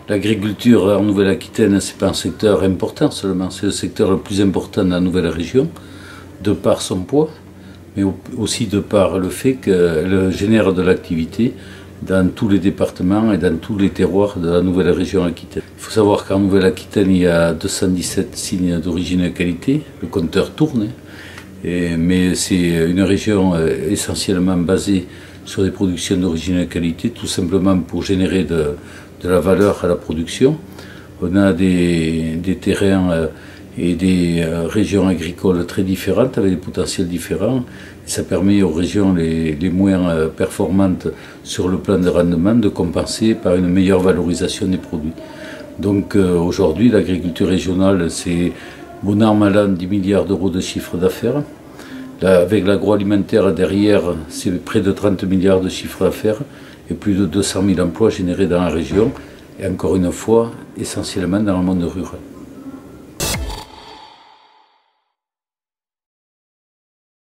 L'agriculture en Nouvelle-Aquitaine, ce n'est pas un secteur important seulement, c'est le secteur le plus important de la nouvelle région, de par son poids, mais aussi de par le fait qu'elle génère de l'activité dans tous les départements et dans tous les terroirs de la nouvelle région Aquitaine. Il faut savoir qu'en Nouvelle-Aquitaine, il y a 217 signes d'origine et qualité, le compteur tourne, mais c'est une région essentiellement basée sur des productions d'origine et qualité, tout simplement pour générer de la valeur à la production. On a des terrains et des régions agricoles très différentes, avec des potentiels différents. Et ça permet aux régions les moins performantes sur le plan de rendement de compenser par une meilleure valorisation des produits. Donc aujourd'hui, l'agriculture régionale, c'est bon an, mal an, 10 milliards d'euros de chiffre d'affaires. Avec l'agroalimentaire derrière, c'est près de 30 milliards de chiffre d'affaires et plus de 200 000 emplois générés dans la région, et encore une fois, essentiellement dans le monde rural.